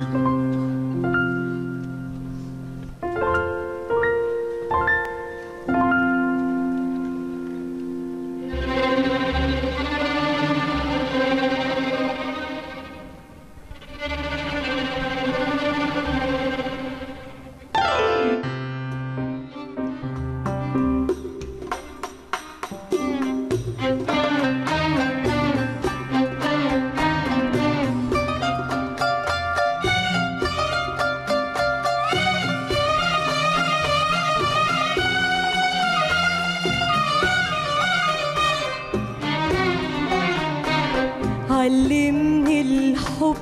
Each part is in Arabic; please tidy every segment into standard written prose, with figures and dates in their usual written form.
علمني الحب،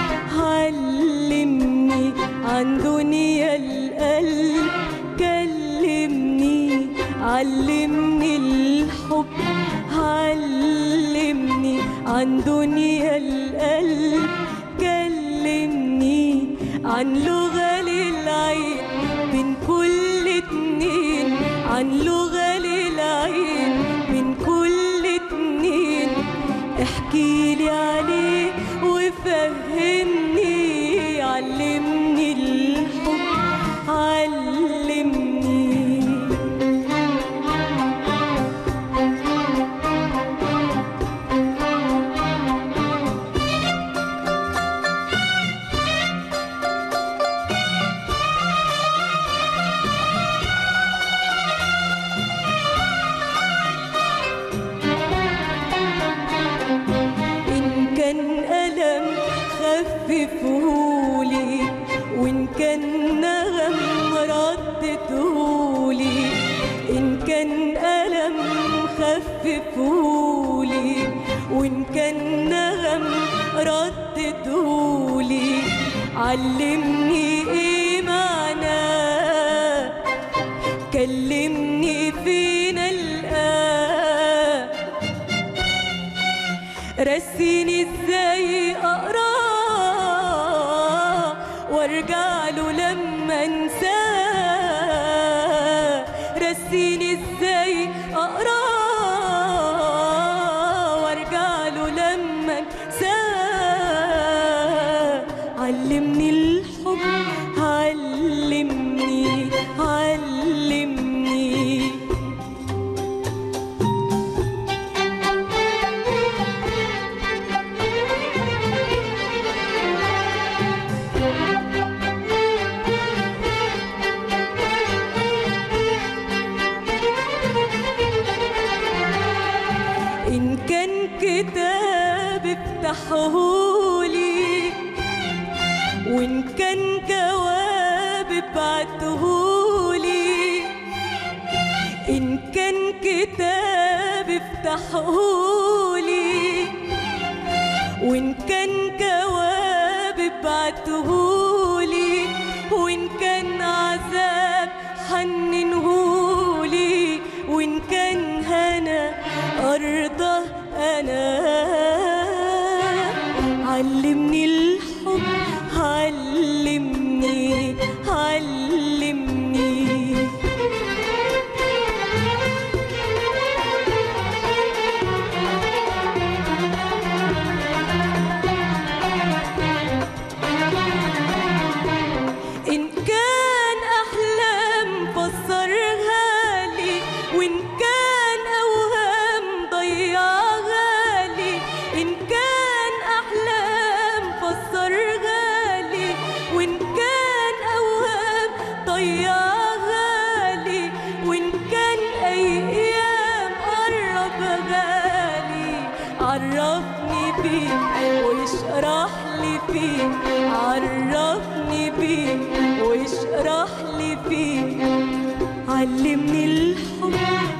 علمني عن دنيا القلب، كلمني علمني الحب، علمني عن دنيا القلب، كلمني عن لغة للعين بين كل اتنين، عن لغة للعين بين كل اتنين، احكيلي عليه وفهمني، علمني الحب علمني. خففهولي وإن كان نغم رددهولي، إن كان ألم خففهولي وإن كان نغم رددهولي، علمني إيه معناه، كلمني فين ألقاه، رسيني إزاي أقراه وارجع له لما انساه، رسيني ازاي اقراه وارجع له لما انساه، علمني الحب علمني علمني. إن كان كتاب افتحهولي وإن كان جواب ابعتهولي، إن كان كتاب افتحهولي وإن كان جواب ابعتهولي، وإن كان عذاب حننهولي، وإن كان هنا أرضى أنا، علمني الحب علمني علمني. إن كان أحلام فسرها لي، وإن كان أوهام ضيعها لي، إن كان أحلام فسرها لي، وإن كان أوهام ضيعها لي، وإن كان أيام قربها لي، عرفني بيه واشرح لي فيه، عرفني بيه واشرح لي فيه، علمني الحب